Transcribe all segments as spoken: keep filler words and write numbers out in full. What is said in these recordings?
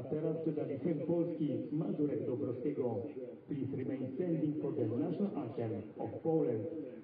teraz przedali hymn Polski Mazurek Dąbrowskiego. Please remain standing for the national anthem of Poland.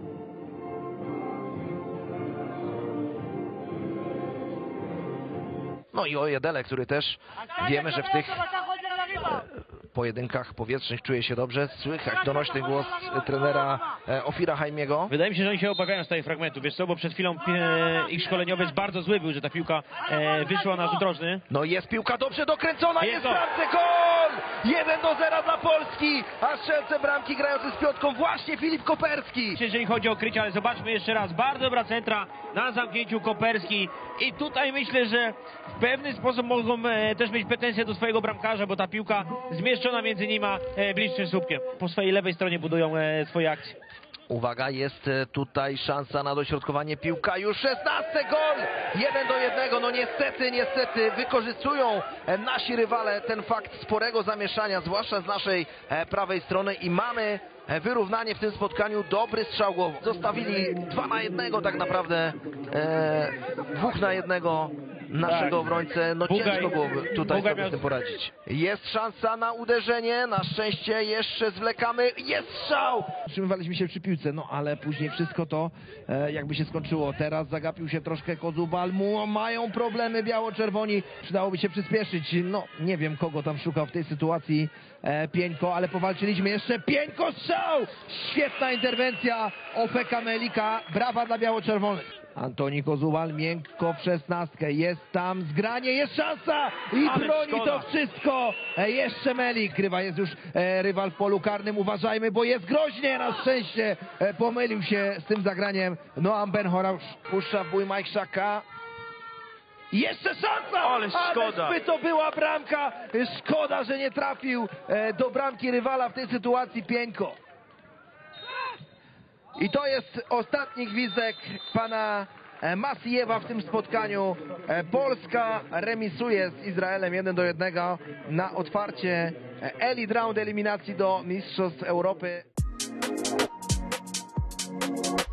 No i Ojedele, który też wiemy, że w tych pojedynkach powietrznych czuje się dobrze. Słychać donośny głos trenera Ofira Hajmiego. Wydaje mi się, że oni się obawiają z tego fragmentu, wiesz co, bo przed chwilą e, ich szkoleniowiec bardzo zły był, że ta piłka e, wyszła na rzut rożny. No jest piłka dobrze dokręcona, jest, Jest jest gol. bramce, gol! jeden do zera dla Polski, a strzelcem bramki grający z piątką właśnie Filip Koperski. Jeżeli chodzi o krycie, ale zobaczmy jeszcze raz, bardzo dobra centra na zamknięciu Koperski i tutaj myślę, że w pewny sposób mogą e, też mieć pretensje do swojego bramkarza, bo ta piłka zmieszczona między nim a e, bliższym słupkiem. Po swojej lewej stronie budują e, swoje akcje. Uwaga, jest tutaj szansa na dośrodkowanie, piłka już szesnasty gol! jeden do jednego, no niestety, niestety wykorzystują nasi rywale ten fakt sporego zamieszania, zwłaszcza z naszej prawej strony i mamy wyrównanie w tym spotkaniu, dobry strzał głowy. Zostawili dwa na jednego tak naprawdę, e, dwóch na jednego naszego obrońcę, no Bugaj, ciężko byłoby tutaj Bugaj sobie miał... z tym poradzić. Jest szansa na uderzenie, na szczęście jeszcze zwlekamy, jest strzał! Utrzymywaliśmy się przy piłce, no ale później wszystko to e, jakby się skończyło. Teraz zagapił się troszkę Kozubal, mu mają problemy biało-czerwoni, przydałoby się przyspieszyć. No nie wiem, kogo tam szukał w tej sytuacji e, Pieńko, ale powalczyliśmy jeszcze. Pieńko, strzał! Świetna interwencja Ofeka Melika, brawa dla biało-czerwonych. Antoni Kozubal miękko w szesnastkę, jest tam zgranie, jest szansa i Ale broni szkoda. to wszystko. E, jeszcze Melik, rywa jest już e, rywal w polu karnym, uważajmy, bo jest groźnie, na szczęście e, pomylił się z tym zagraniem Noam Ben-Hora. Puszcza w bój Mike Szaka. Jeszcze szansa! Ale szkoda. Ależ by to była bramka, szkoda, że nie trafił e, do bramki rywala w tej sytuacji Pieńko. I to jest ostatni gwizdek pana Masiewa w tym spotkaniu. Polska remisuje z Izraelem jeden do jednego na otwarcie Elite Round eliminacji do Mistrzostw Europy.